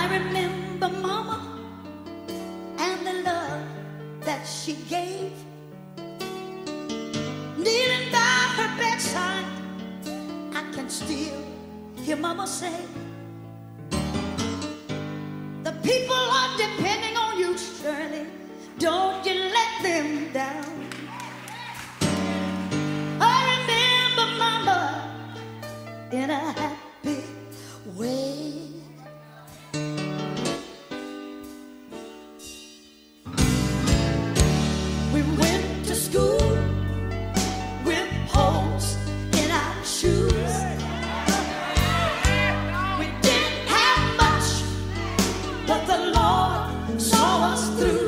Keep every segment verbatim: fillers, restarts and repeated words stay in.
remember Mama and the love that she gave. Kneeling by her bedside, I can still hear Mama say, the people are depending on you, Shirley. Don't you let them down. I remember Mama in a happy way. We went to school with holes in our shoes. We didn't have much, but the Lord saw us through.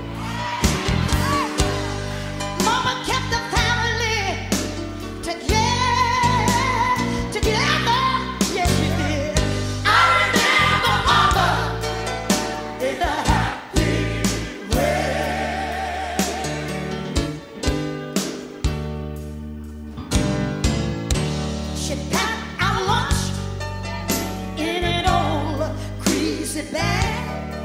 Mama kept the family together, together. Yes, she did. I remember Mama in a happy way. She packed our lunch in an old greasy bag.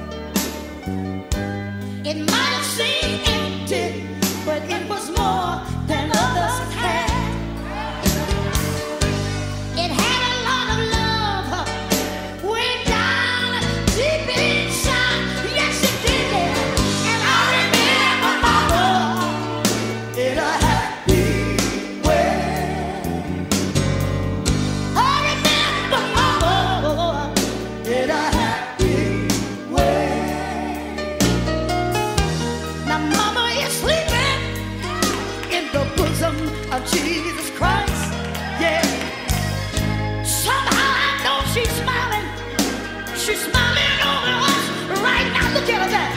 It might have seemed empty, but it was more than others had. It had a lot of love way down deep inside. Yes, it did. And I remember Mama in a happy way. I remember Mama in a happy way. Now Mama is sleeping in the bosom of Jesus Christ. Yeah. Somehow I know she's smiling. She's smiling over us right now. Look at her there.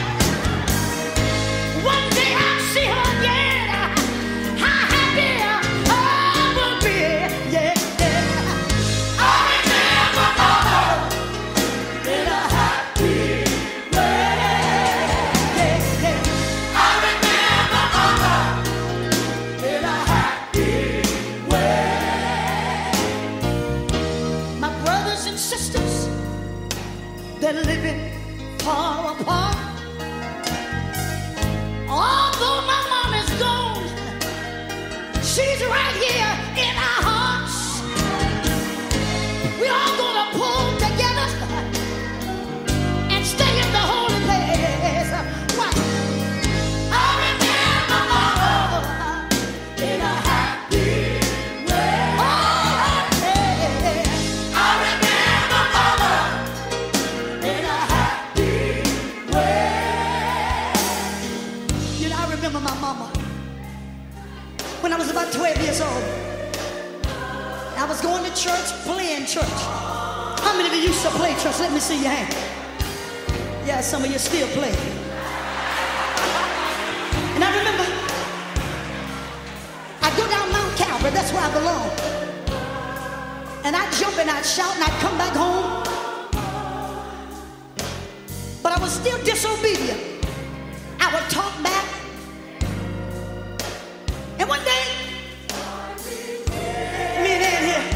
One day I'll see her again. How happy I will be. Yeah, yeah. I remember Mama in a happy way. Yeah, yeah. I remember Mama in a happy way. My brothers and sisters, they're living far apart. Although my mom is gone, she's right here in our hearts. We all gonna pull together and stay in the holy place. Why? I remember Mama in a happy way. Oh, yeah. I remember Mama in a happy way. You know, I remember my mama when I was about twelve years old. I was going to church, playing church. How many of you used to play church? Let me see your hand. Yeah, some of you still play. And I remember I'd go down Mount Calvary, that's where I belong. And I'd jump and I'd shout and I'd come back home. But I was still disobedient. I would talk back. And one day, me and Ann here,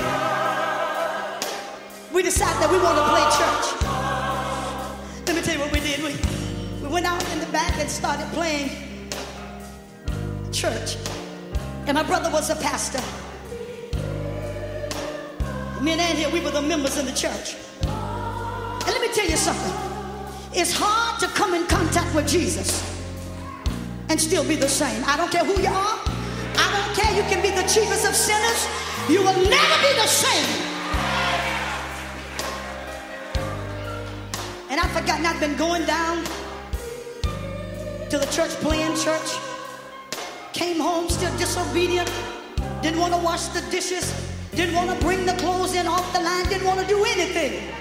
we decided that we want to play church. Let me tell you what we did. We, we went out in the back and started playing church. And my brother was a pastor. Me and Ann here, we were the members in the church. And let me tell you something. It's hard to come in contact with Jesus and still be the same. I don't care who you are. I don't care. You can be the chiefest of sinners. You will never be the same. And I've forgotten I've been going down to the church, playing church. Came home still disobedient. Didn't want to wash the dishes. Didn't want to bring the clothes in off the line. Didn't want to do anything.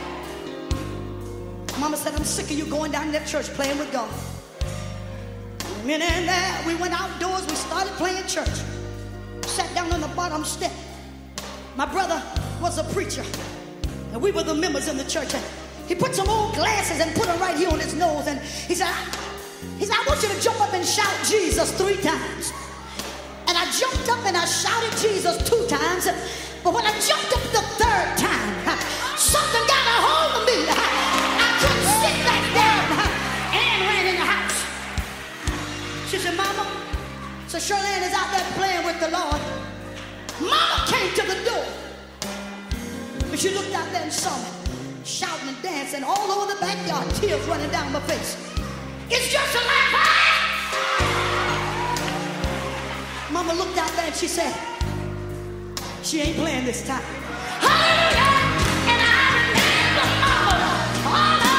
Mama said, I'm sick of you going down to that church playing with God. And then uh, we went outdoors. We started playing church. Sat down on the bottom step. My brother was a preacher. And we were the members in the church. And he put some old glasses and put them right here on his nose. And he said, I, he said, I want you to jump up and shout Jesus three times. And I jumped up and I shouted Jesus two times. But when I jumped up the third time, something got a hold of me. I couldn't She said, Mama, so Charlene is out there playing with the Lord. Mama came to the door. But she looked out there and saw me, shouting and dancing all over the backyard, tears running down my face. It's just a laugh. Mama looked out there and she said, she ain't playing this time. Hallelujah! And I remember Mama. Oh, no.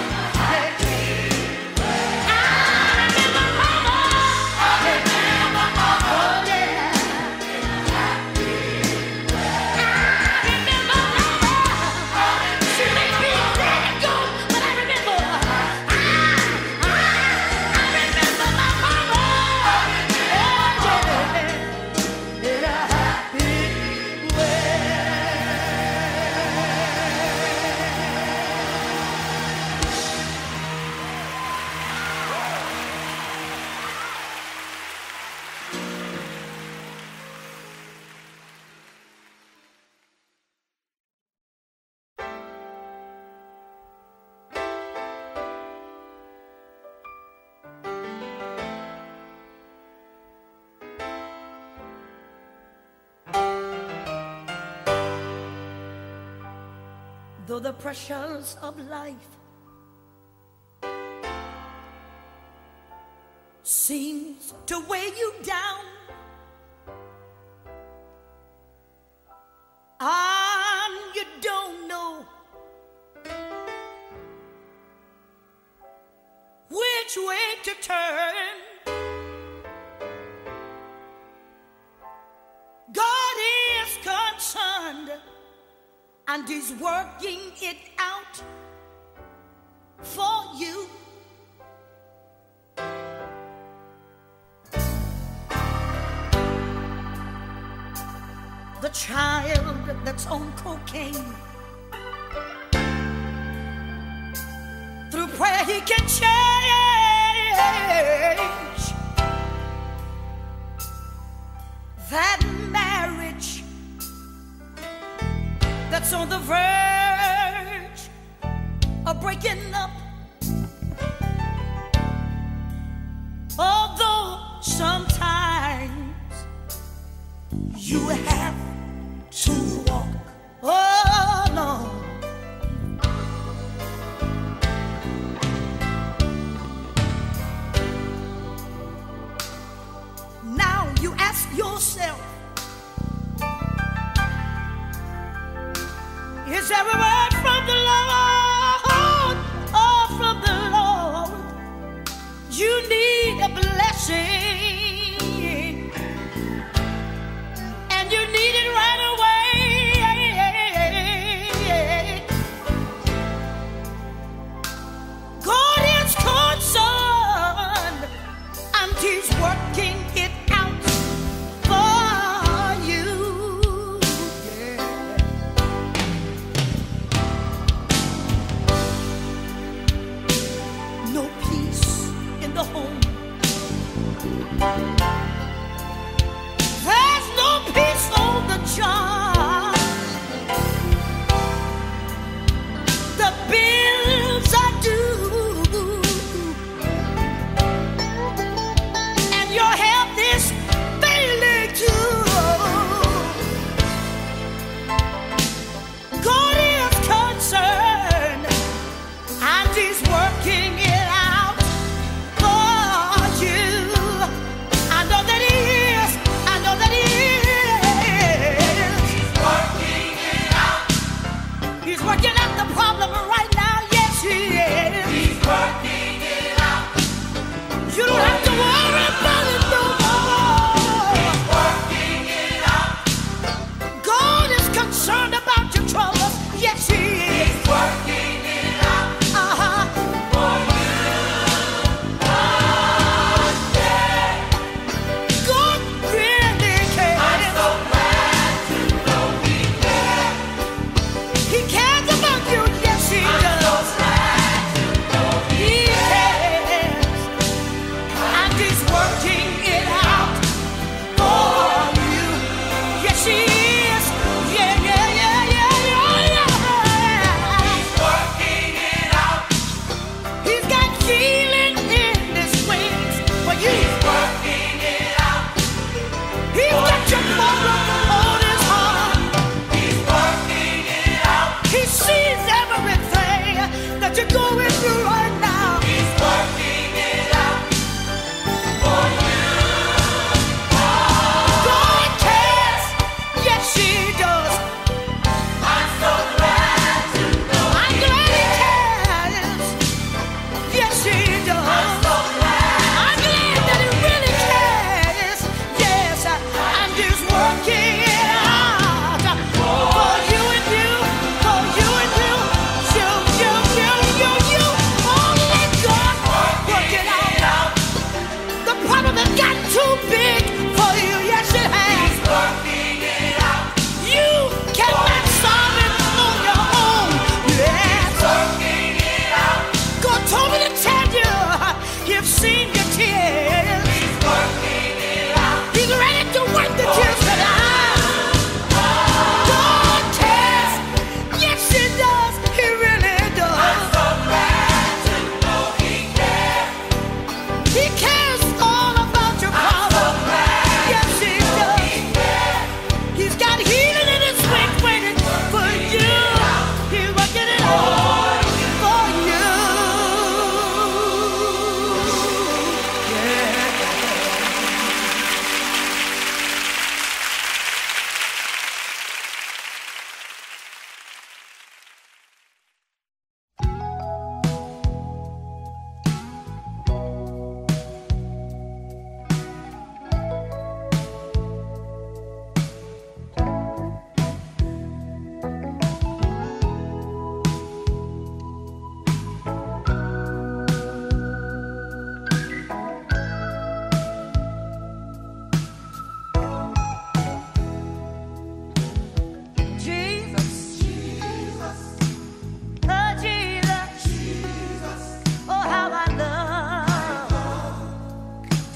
Though the pressures of life seems to weigh you down, and you don't know which way to turn, God is concerned and He's working it out for you. The child that's on cocaine, through prayer he can change. That marriage that's on the verge of breaking up, although sometimes you have to walk alone. Now you ask yourself, is there a word from the Lord? Oh, from the Lord. You need a blessing, and you need it right away. God is concerned, and He's working it out for you. No peace in the home. There's no peace on the job. The bills are due, and your health is failing too. God is concerned, and He's working it out for you. I know that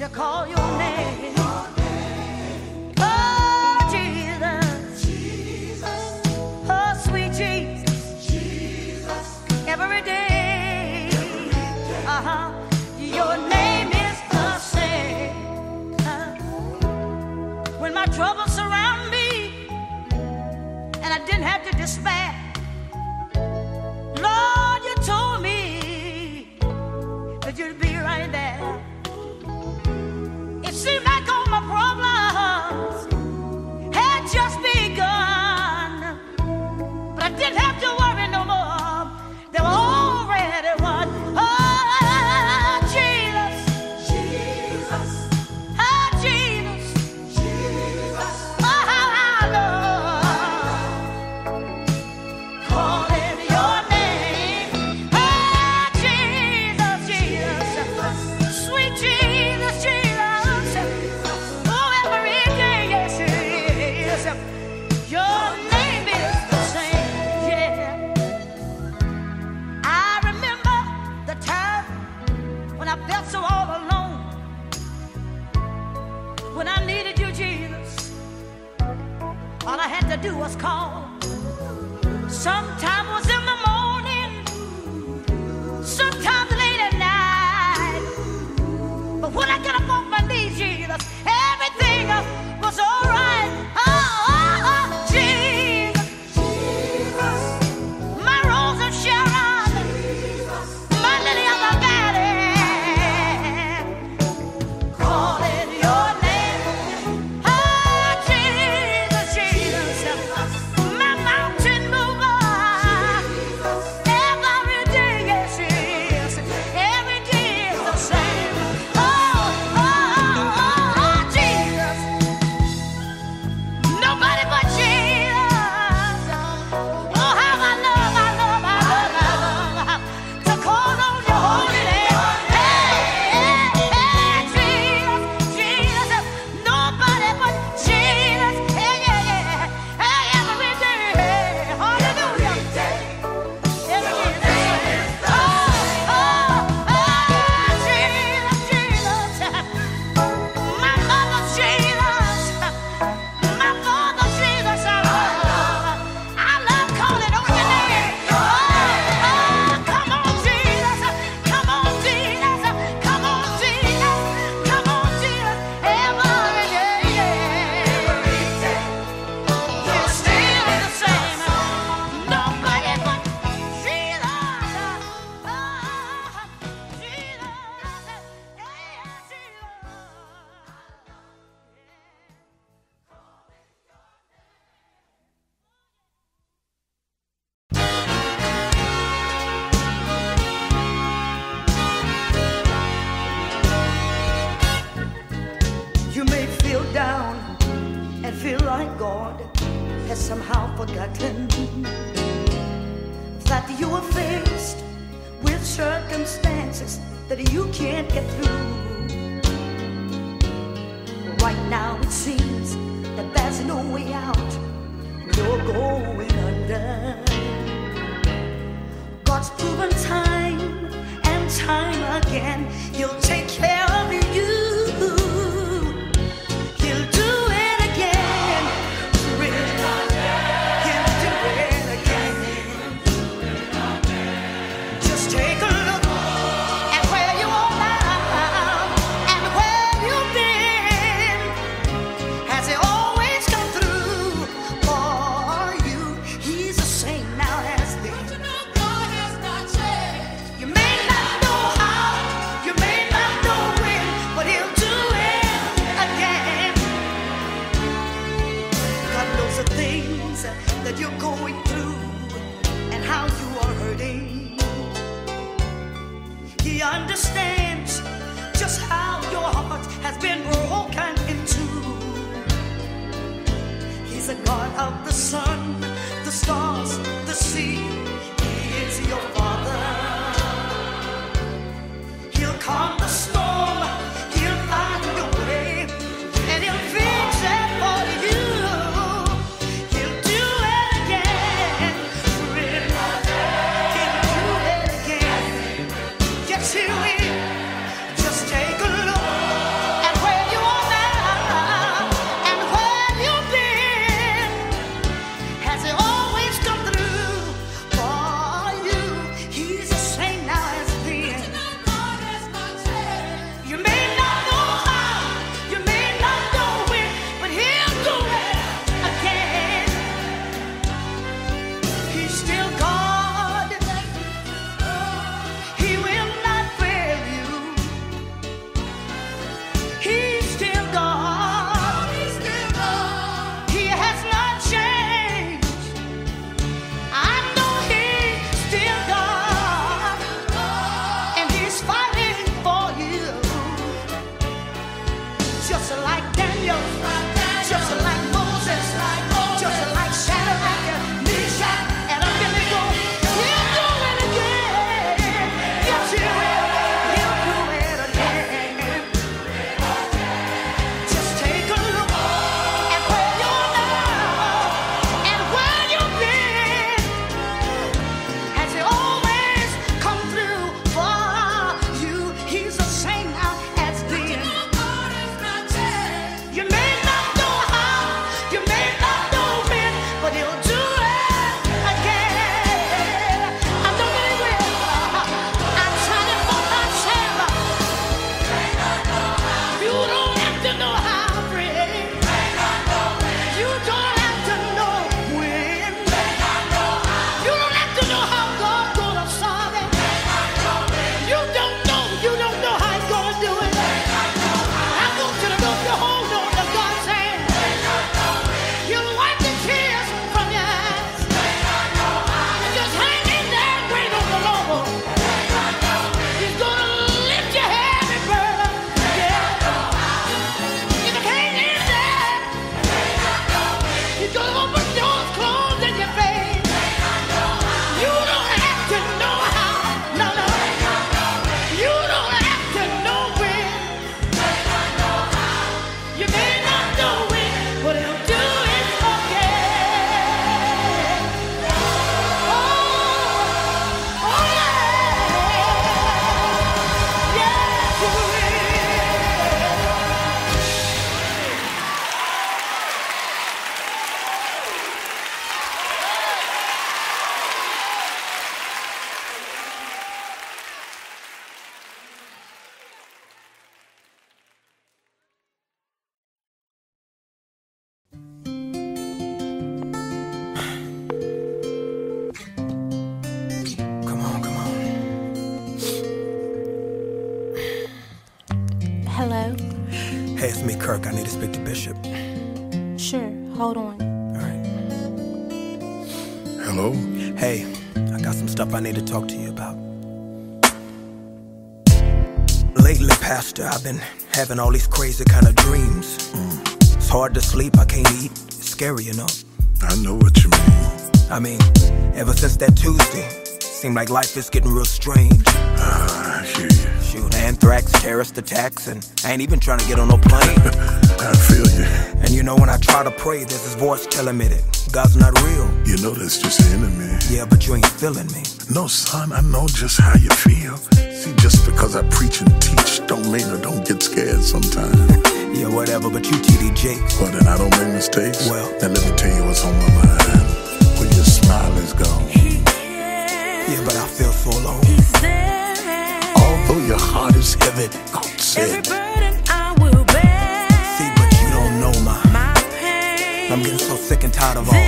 to call your name. Oh, Jesus. Jesus. Oh, sweet Jesus. Jesus. Every day. Uh-huh. Your name is the same. Uh, when my troubles surround me and I didn't have to despair, Lord, you told me that you'd be right there. It seemed like all my problems had just begun, but I didn't have to worry no more. They were already won. Oh, Jesus, Jesus, oh, Jesus, Jesus, oh, how I love calling your name. Oh, Jesus, Jesus, sweet Jesus, Jesus, oh, every day, yes, it is. Your name is the same, yeah. I remember the time when I felt so all alone, when I needed you, Jesus. All I had to do was call. Sometimes it was in the morning, sometimes late at night. But when I get up on my knees, Jesus, everything uh, was all right. Oh, oh, oh, Jesus, Jesus, my rose of Sharon, my lily of the valley, calling your name. Oh, Jesus, Jesus, my mountain mover, every day, yes, it is. Every day is the same. Oh, oh, oh, oh, oh, Jesus, nobody but Jesus. Oh, how I love, I love, I love, I love to call on your holy name. Hey, hey, hey, Jesus, Jesus, nobody but Jesus. Hey, yeah, yeah, hey, every day, hallelujah. Every day is the same. Oh, oh, oh, Jesus, Jesus, my mother, Jesus, my father, Jesus, I love, I love calling on your name. Oh, oh, come on, Jesus, come on, Jesus, come on, Jesus, come on, Jesus, every day, you're still the same. Nobody but Jesus. Oh, Jesus, yeah, You may feel down and feel like God has somehow forgotten that you are faced with circumstances that you can't get through. Right now it seems that there's no way out. You're going under. God's proven time and time again, He'll take care of you. He'll do it again. He'll do it again. Just take a look at where you are now and where you've been. Has He always come through for you? He's the same now as then. God has not changed. You may not know how, you may not know when. Hey, it's me, Kirk. I need to speak to Bishop. Sure, hold on. All right. Hello? Hey, I got some stuff I need to talk to you about. Lately, Pastor, I've been having all these crazy kind of dreams. Mm. It's hard to sleep, I can't eat. It's scary, you know. I know what you mean. I mean, ever since that Tuesday, seemed like life is getting real strange. Uh, I hear you. Shoot, anthrax, terrorist attacks, and I ain't even trying to get on no plane. I feel you. And you know, when I try to pray, there's this voice telling me that God's not real. You know that's just the enemy. Yeah, but you ain't feeling me. No, son, I know just how you feel. See, just because I preach and teach don't mean I don't get scared sometimes. Yeah, whatever, but you T D Jakes. Well, then I don't make mistakes. Well, then let me tell you what's on my mind. When your smile is gone. Yeah, but I feel so alone. Although your heart is heavy, God said. Every burden I will bear. See, but you don't know my, my pain. I'm getting so sick and tired of all.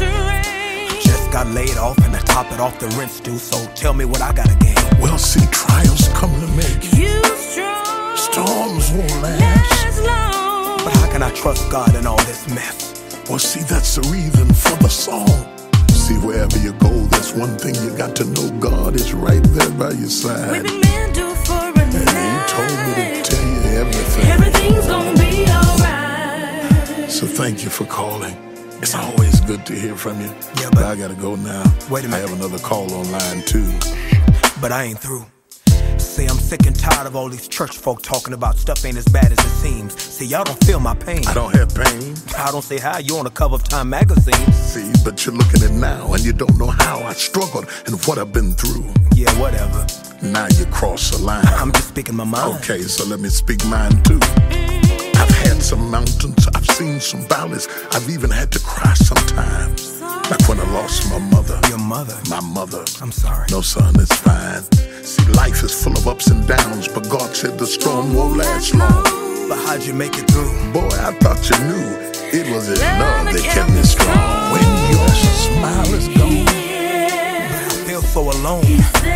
Just got laid off and I top it off the rent's due. So tell me what I gotta gain. Well, see, trials come to make you strong. Storms won't last long. But how can I trust God in all this mess? Well, see, that's the reason for the song. See, wherever you go, there's one thing you got to know. God is right there by your side. We've been meant to for a night. And he told me to tell you everything. Everything's gonna be alright. So thank you for calling. It's always good to hear from you. Yeah, but, but I gotta go now. Wait a minute. I have another call online too. But I ain't through. See, I'm sick and tired of all these church folk talking about stuff ain't as bad as it seems. See, y'all don't feel my pain. I don't have pain. I don't say how you on the cover of Time magazine. See, but you're looking at now and you don't know how I struggled and what I've been through. Yeah, whatever. Now you cross the line. I'm just speaking my mind. Okay, so let me speak mine too. I've had some mountains, I've seen some valleys, I've even had to cry sometimes. Like when I lost my mother. Your mother? My mother. I'm sorry. No, son, it's fine. See, life is full of ups and downs, but God said the storm won't last long. But how'd you make it through? Boy, I thought you knew it was his love that kept me strong. When your smile is gone, but I feel so alone.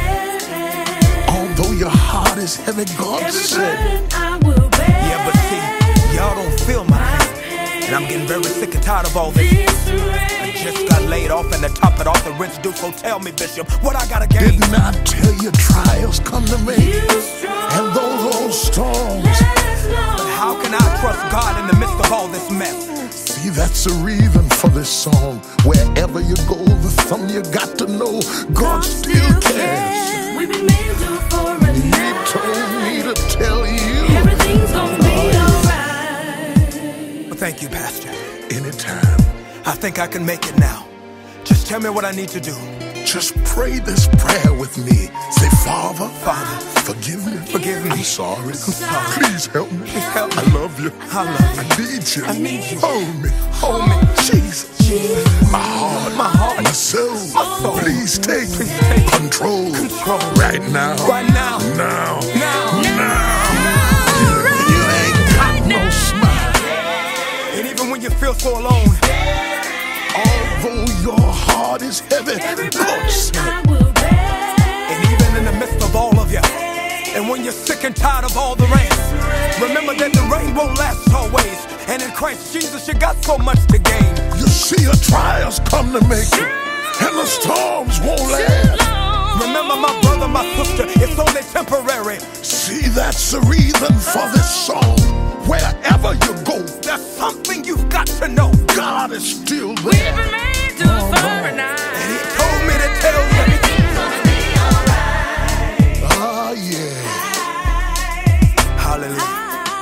Although your heart is heavy, God said, yeah, but see, y'all don't feel my pain. And I'm getting very sick and tired of all this. I just got laid off and the top it off the rent's due. So tell me, Bishop, what I gotta gain? Didn't I tell you trials come to me? And those old storms. But how can I trust God in the midst of all this mess? See, that's the reason for this song. Wherever you go, the thing you got to know, God still cares. We've been made to for a night. He told me to tell you everything's gonna be alright. Well, thank you, Pastor. Anytime. I think I can make it now. Just tell me what I need to do. Just pray this prayer with me. Say, Father, Father, forgive me. Forgive me. I'm sorry. I'm sorry. Please help me. Please help me. I love you. I love you. I need you. I need you. Hold me. Hold me. Jesus. Jesus. My heart. My heart. My soul. My soul. Please take, Please take control. Control. Right now. Right now. Now. Now. Now. You ain't got no smile. And even when you feel so alone, although your heart is heavy, God said, and even in the midst of all of you, and when you're sick and tired of all the rain, remember that the rain won't last always. And in Christ Jesus, you got so much to gain. You see, your trials come to make it, and the storms won't last. Remember, my brother, my sister, it's only temporary. See, that's the reason for this song. Wherever you go, there's something you've got to know. God is still there. We've been made to oh, for a night. And he told me to tell you everything's gonna be alright. Oh, yeah. Hallelujah.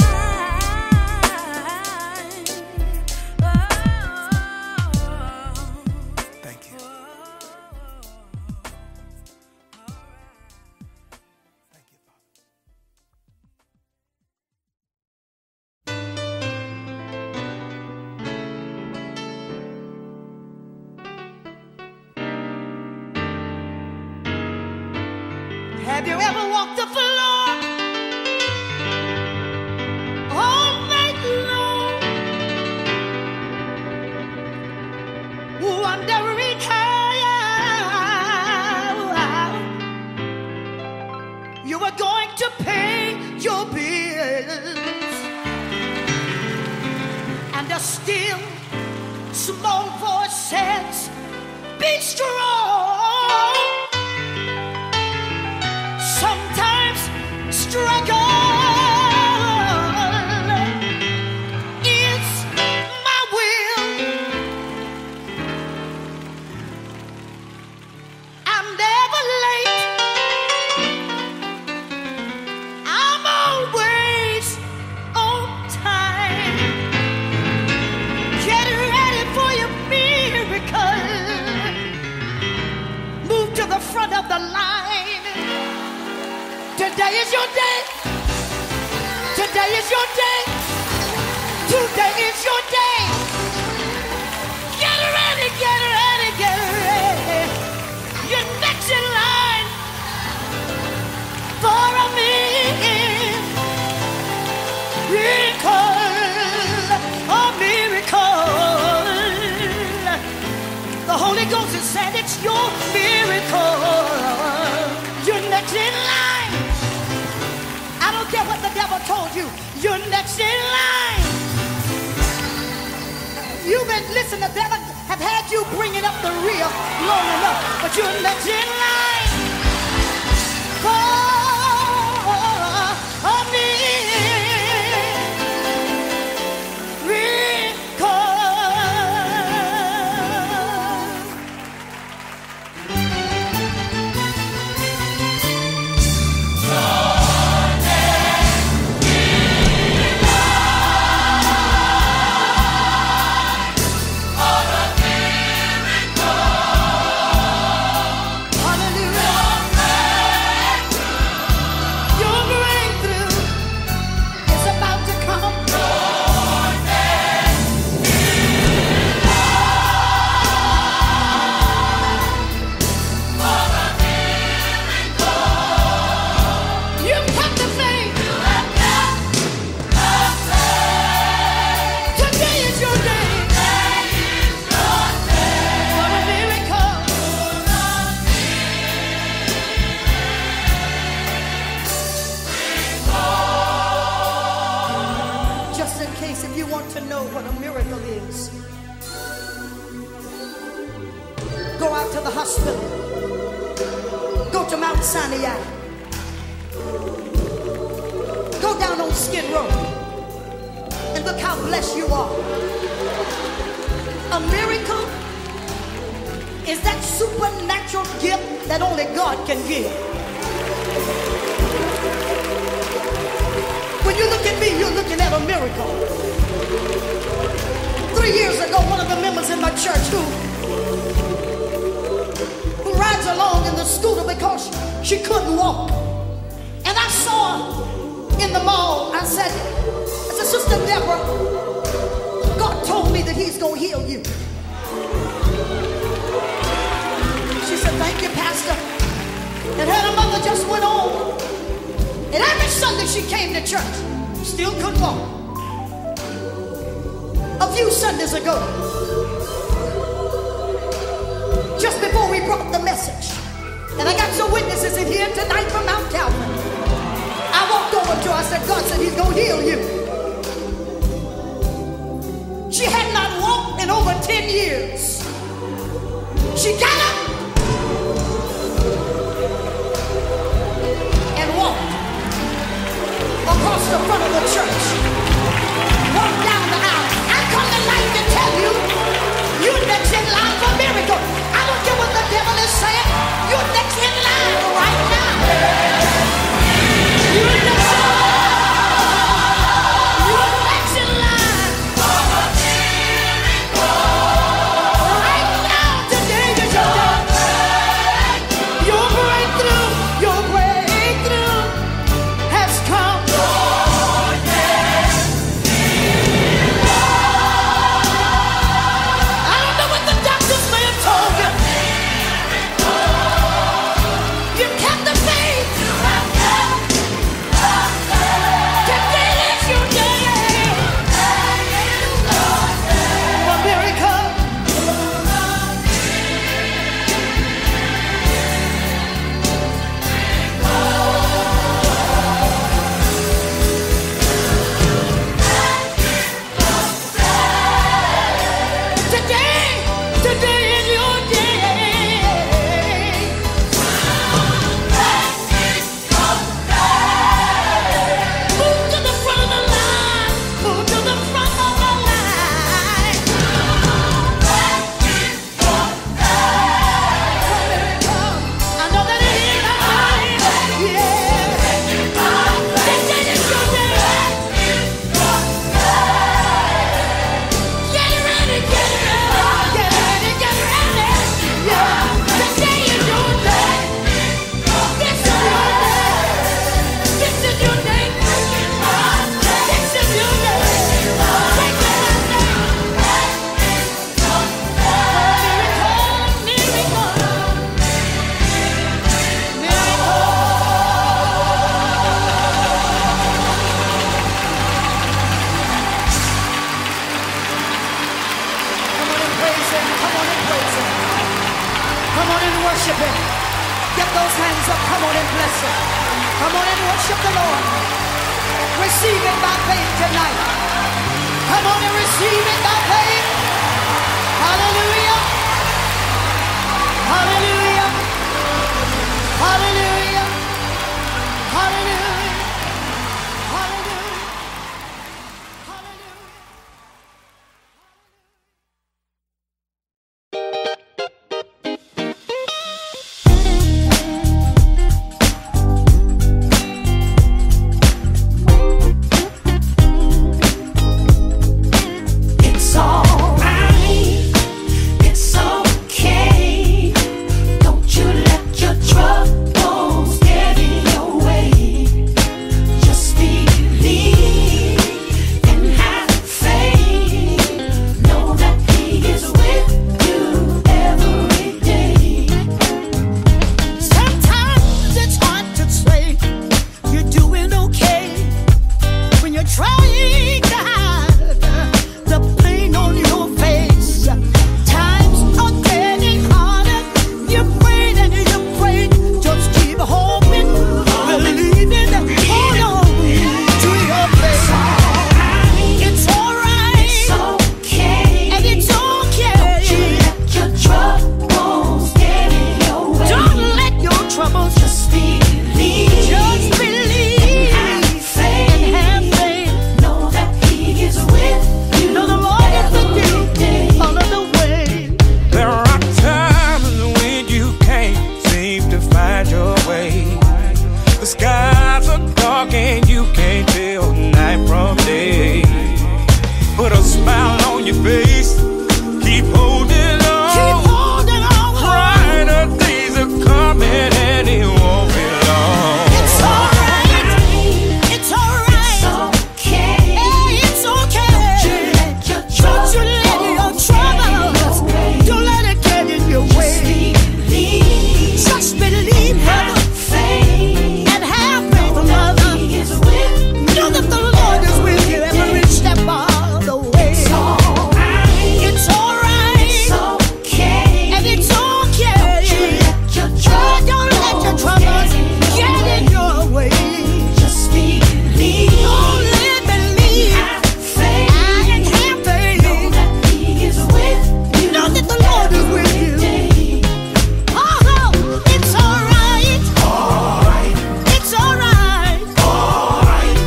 Thank you. Thank you, Father. Have you ever walked the floor all night long, wondering how you were going to pay your bills? a still small voice says, be strong. Sometimes struggle is my will. I'm never late. I'm always on time. Get ready for your miracle. Move to the front of the line. Today is your day. Today is your day. Today is your day. Get ready, get ready, get ready. You're next in line for a miracle. A miracle. The Holy Ghost has said it's your miracle. You're next in line. I don't care what the devil told you. You're next in line. You've been listening. The devil have had you bringing up the rear long enough, but you're next in line for a go to Mount Sinai. Go down on Skid Row and look how blessed you are. A miracle is that supernatural gift that only God can give. When you look at me, you're looking at a miracle. Three years ago, one of the members in my church who rides along in the scooter because she couldn't walk. And I saw her in the mall. I said, I said, Sister Deborah, God told me that he's going to heal you. She said, thank you, Pastor. And her mother just went on. And every Sunday she came to church, still couldn't walk. A few Sundays ago, just before we brought the message, and I got some witnesses in here tonight from Mount Calvary. I walked over to her, I said, God said he's going to heal you. She had not walked in over ten years. She got up and walked across the front of the church, walked down the aisle. I come to life to tell you, you're next in line for a miracle. I don't care what the devil is saying. You're next in line right now. You're next in line. worship him. Get those hands up. Come on and bless him. Come on and worship the Lord. Receive it by faith tonight. Come on and receive it by faith. Hallelujah. Hallelujah. Hallelujah. Hallelujah. Hallelujah. Hallelujah. It's alright. It's okay. Don't you let your troubles get in your way. Just believe and have faith. Know that He is with you every day. Sometimes it's hard to say you're doing okay when you're trying to hide the pain on your face. Times are getting harder. You prayed and you prayed. Just keep hoping, believing, hold on to your faith. It's alright, It's okay. and it's okay. Don't you let your troubles get in your way. Don't let your troubles Just believe. just believe Have and faith. have faith. Know that He is with you Know the Lord is with every you day. all of the way. There are times when you can't seem to find your way. The skies are dark and you can't tell night from day. Put a smile on your face, keep holding Keep on. holding on. Brighter days are coming and it won't be long. It's alright. It's alright. It's okay. Hey, it's okay. Let your Don't you let your troubles, don't let it get in your way. believe. Just believe, brother, Faith. and have faith, mother. He is with Know that the Lord is with you every step of the way. It's alright. It's alright, It's okay. and it's okay. Let your Oh, don't let your troubles get in your way. Just believe. Only believe Have faith. and have faith. Know that He is with you Know that the Lord is with you. every day. Oh, it's alright. It's alright. Alright.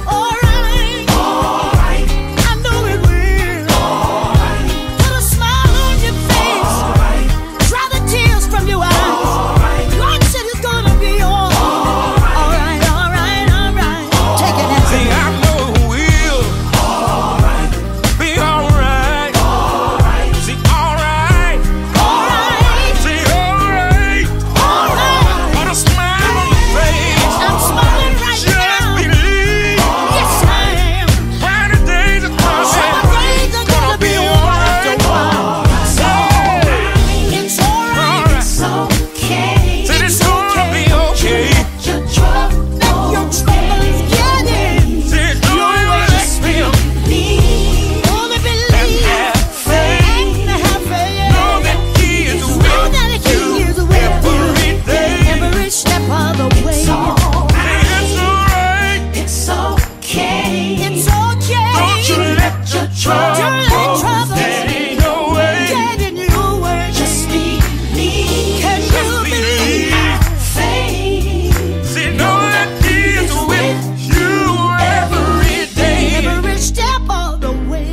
I know it will. Put a smile on your face. Dry the tears from your eyes. God said it's gonna be all. Alright, alright, alright. Take it See, out. I know it will be alright. See, alright. Alright. See, alright. Alright. Put a smile on your face. I'm smiling right Just now. believe. Yes, I am. Brighter days are coming. Some days are gonna be over after a while. It's alright. It's okay. Said it's gonna be okay. Your troubles Let your troubles get in. Said don't let me believe. Only believe have faith. and have faith. Know that He is Know with that He you is with every you day. every step of the way. It's alright. Say it's alright. It's okay. It's okay. Don't you let your Don't let troubles troubles get in your way. get in your way. Just believe. Can you believe? Have faith. See, know that He is with you every day. Every step of the way.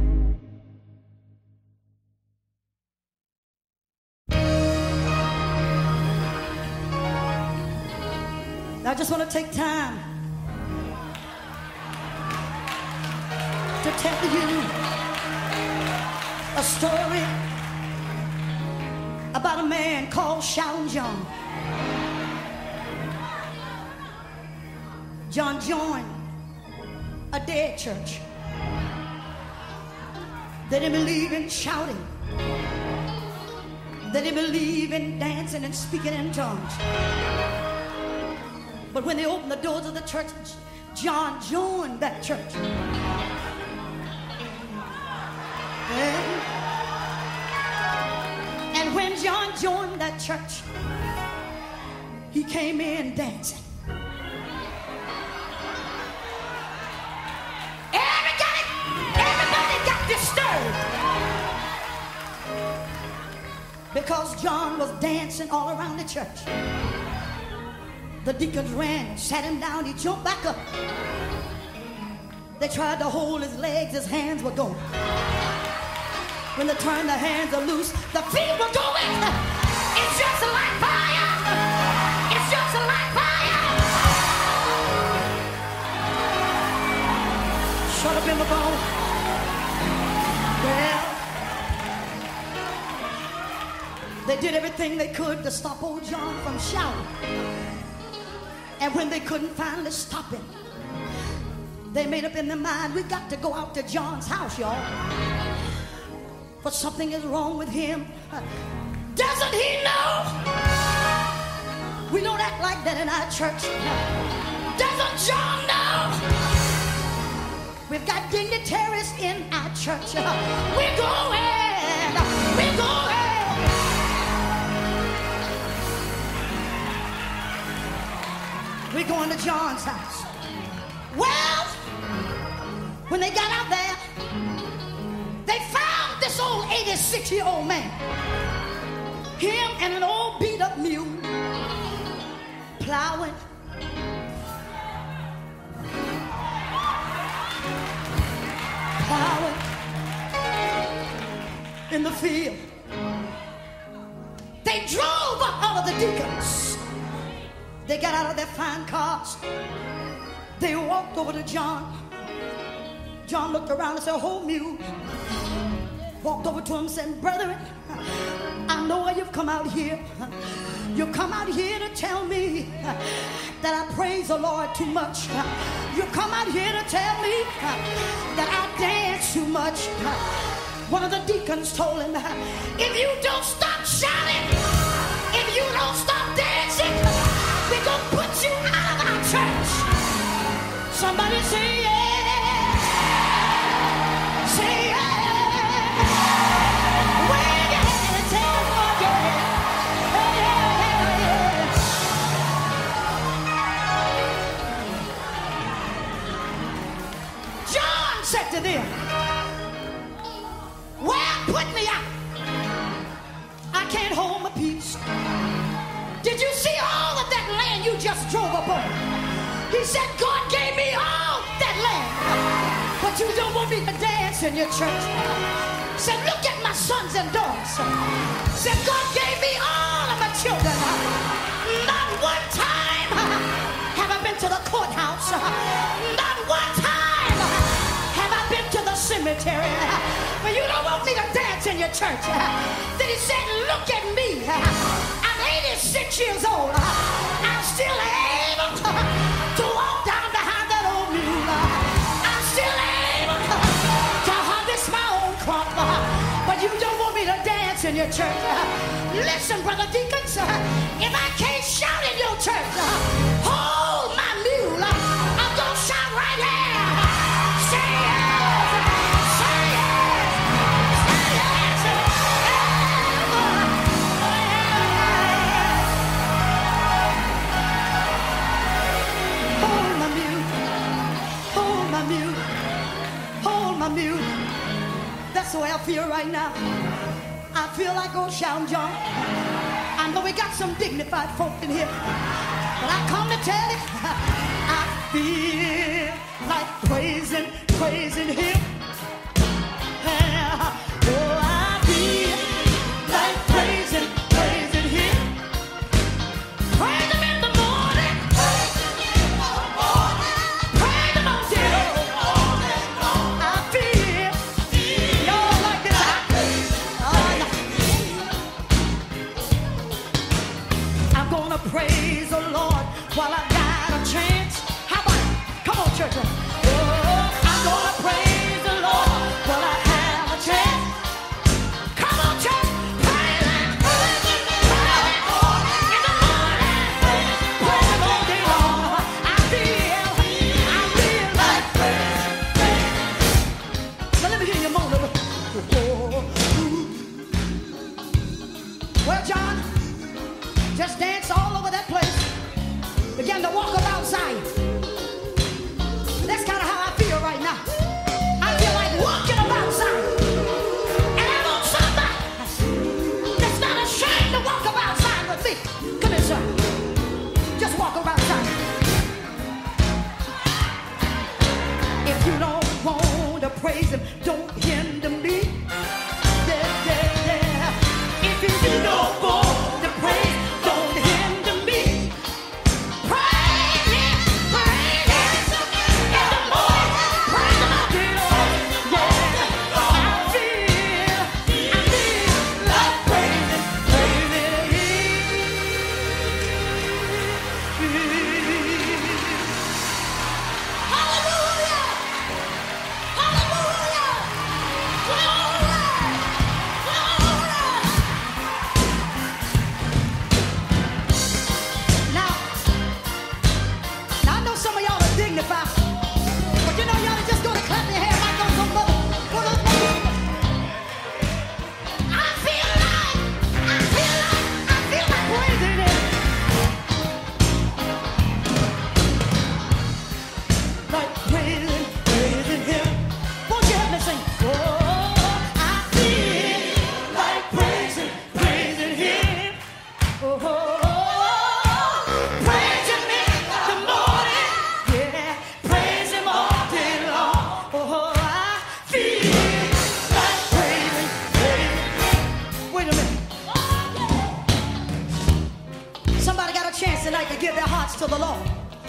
I just want to take time to tell you a story about a man called Shaun John. John joined a dead church. They didn't believe in shouting. They didn't believe in dancing and speaking in tongues. But when they opened the doors of the church, John joined that church. And, and when John joined that church, he came in dancing. Everybody, everybody got disturbed because John was dancing all around the church. The deacons ran, sat him down, he jumped back up. They tried to hold his legs, his hands were going. When they turned the hands are loose, the feet were going. It's just like fire. It's just like fire. Shut up in the bone. Well, they did everything they could to stop old John from shouting. And when they couldn't finally stop him, they made up in their mind, we got to go out to John's house, y'all. But something is wrong with him. Doesn't he know? We don't act like that in our church. Doesn't John know? We've got dignitaries in our church. We're going. We're going. We're going to John's house. Well, when they got out there, they found this old eighty-six-year-old man. Him and an old beat-up mule plowing. Plowing in the field. They drove up all of the deacons. They got out of their fine cars. They walked over to John. John looked around and said, "Oh, mule." Walked over to him and said, "Brethren, I know why you've come out here. You come out here to tell me that I praise the Lord too much. You come out here to tell me that I dance too much." One of the deacons told him, "If you don't stop shouting, if you don't stop dancing, we're going to put you out of our church." Somebody say yeah. Say yeah. Wave your hand and tell them again. Yeah, yeah, yeah. John said to them, "Well, put me out. I can't hold my peace. Did you see all of that land you just drove up on? He said, God gave me all that land. But you don't want me to dance in your church. Said, look at my sons and daughters. Said, God gave me all of my children. Not one time have I been to the courthouse. Not one time have I been to the cemetery. But you don't want me to dance in your church." Then he said, "Look at me. I'm eighty-six years old. I'm still able to walk down behind that old mule. I'm still able to harvest my own crop. But you don't want me to dance in your church. Listen, brother deacons, if I can't shout in your church, hold my mule. I'm going to shout right here. Say yes. Say yes. Say yes. Hold my mule. Hold my mule. Hold my mule. That's the way I feel right now. I feel like old Shouting John. I know we got some dignified folk in here, but I come to tell you, I feel like praising, praising him. Yeah. Oh, I feel like praising, praising him. Praise him in the morning. Praise him in the morning. Praise him all day long. I feel, y'all like this. I praise him. I'm gonna praise the Lord while I got a chance. How about it? Come on, church. Oh, I'm gonna praise the him. Don't hinder me. Yeah, yeah, yeah. If you do no more to praise, don't hinder me. Praise him, praise him. In the morning, praise him all day long. Yeah, I feel, I feel like praising, praising him. Hallelujah! Hallelujah! Glory! Glory! Now, now I know some of y'all are dignified, but you know y'all are just gonna clap your hands like those mother. I feel like, I feel like, I feel like praising him. Like praising, praising him. Won't you help me sing? Oh, I feel like praising, praising him. Oh, praise him in the morning. Yeah, praise him all day long. Oh, I feel like praising, praising. Wait a minute. Somebody got a chance tonight to give their hearts to the Lord.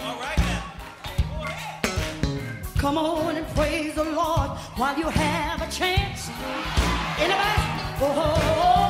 Come on and praise the Lord while you have a chance. Anybody? Oh,